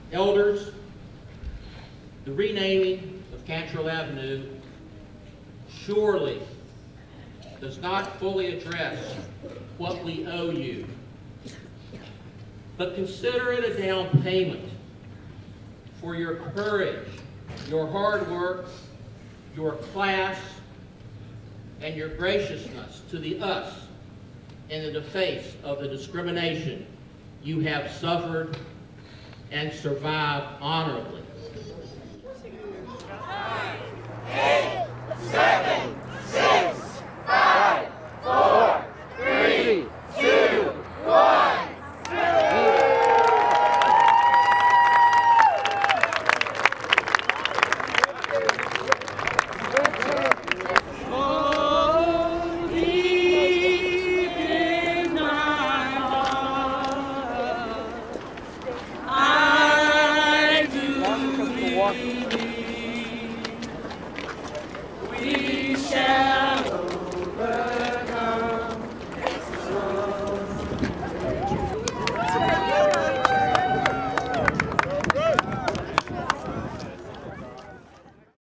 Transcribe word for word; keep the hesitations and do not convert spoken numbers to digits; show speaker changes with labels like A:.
A: Elders, the renaming of Cantrell Avenue surely does not fully address what we owe you, but consider it a down payment for your courage, your hard work, your class, and your graciousness to the us in the face of the discrimination you have suffered and survived honorably.
B: Nine, eight, seven, six, five, four, three, two, one.
C: Walk.